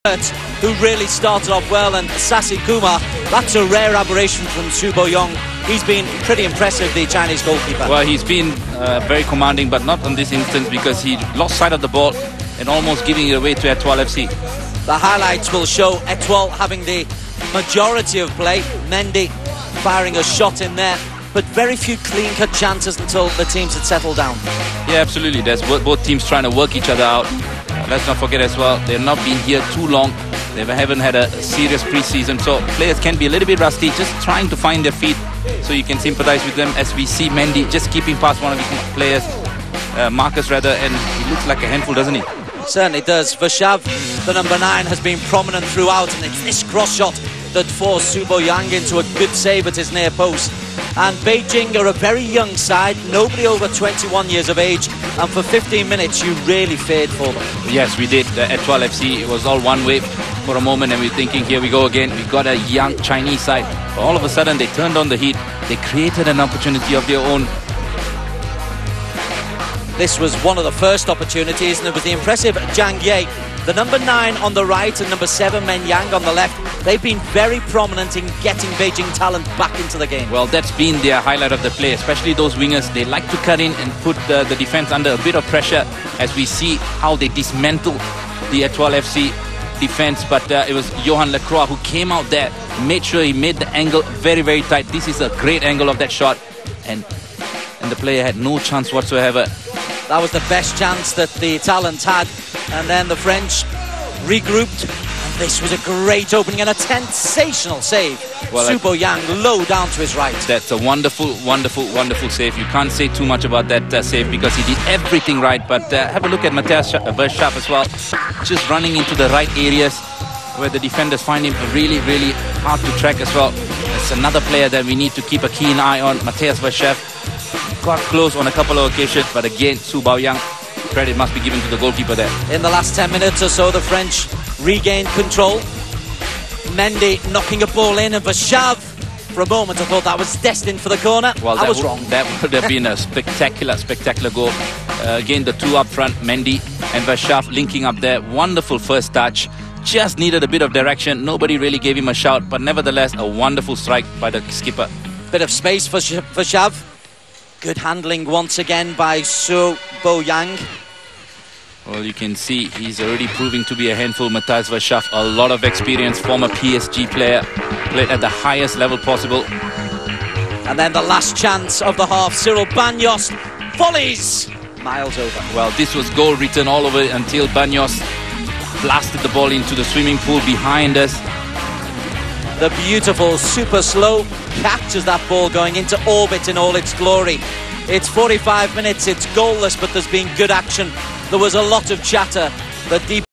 Who really started off well, and Sasi Kumar, that's a rare aberration from Su Boyong. He's been pretty impressive, the Chinese goalkeeper. Well, he's been very commanding, but not on this instance because he lost sight of the ball and almost giving it away to Etoile FC. The highlights will show Etoile having the majority of play, Mendy firing a shot in there, but very few clean-cut chances until the teams had settled down. Yeah, absolutely. There's both teams trying to work each other out. Let's not forget as well, they've not been here too long. They haven't had a serious pre-season, so players can be a little bit rusty, just trying to find their feet, so you can sympathize with them as we see Mendy just keeping past one of his players, Marcus rather, and he looks like a handful, doesn't he? Certainly does. Varshav, the number 9, has been prominent throughout, and it's this cross shot that forced Su Boyong into a good save at his near post. And Beijing are a very young side, nobody over 21 years of age, and for 15 minutes you really feared for them. Yes, we did. Etoile FC, it was all one way for a moment, and we're thinking, here we go again. We got a young Chinese side. But all of a sudden, they turned on the heat. They created an opportunity of their own. This was one of the first opportunities, and it was the impressive Zhang Ye. The number 9 on the right and number 7 Men Yang on the left. They've been very prominent in getting Beijing talent back into the game. Well, that's been their highlight of the play, especially those wingers. They like to cut in and put the defense under a bit of pressure as we see how they dismantle the Etoile FC defense. But it was Johan Lacroix who came out there, made sure he made the angle very, very tight. This is a great angle of that shot, and the player had no chance whatsoever. That was the best chance that the Italians had, and then the French regrouped, and this was a great opening and a sensational save. Well, Su Boyong low down to his right. That's a wonderful, wonderful, wonderful save. You can't say too much about that save because he did everything right. But have a look at Matthias Varshav as well, just running into the right areas where the defenders find him really, really hard to track as well. That's another player that we need to keep a keen eye on, Matthias Varshav. Got close on a couple of occasions, but again, Su Boyong, credit must be given to the goalkeeper there. In the last 10 minutes or so, the French regained control. Mendy knocking a ball in, and Varshav, for a moment I thought that was destined for the corner. Well, I was wrong. That would have been a spectacular, spectacular goal. Again, the two up front, Mendy and Varshav linking up there. Wonderful first touch. Just needed a bit of direction. Nobody really gave him a shout, but nevertheless, a wonderful strike by the skipper. Bit of space for Varshav. Good handling once again by Su Boyong. Well, you can see he's already proving to be a handful. Matthias Varshav, a lot of experience, former PSG player, played at the highest level possible. And then the last chance of the half, Cyril Bagnos volleys miles over. Well, this was goal written all over it until Bagnos blasted the ball into the swimming pool behind us. The beautiful, super slow catches that ball going into orbit in all its glory. It's 45 minutes, it's goalless, but there's been good action. There was a lot of chatter. The deep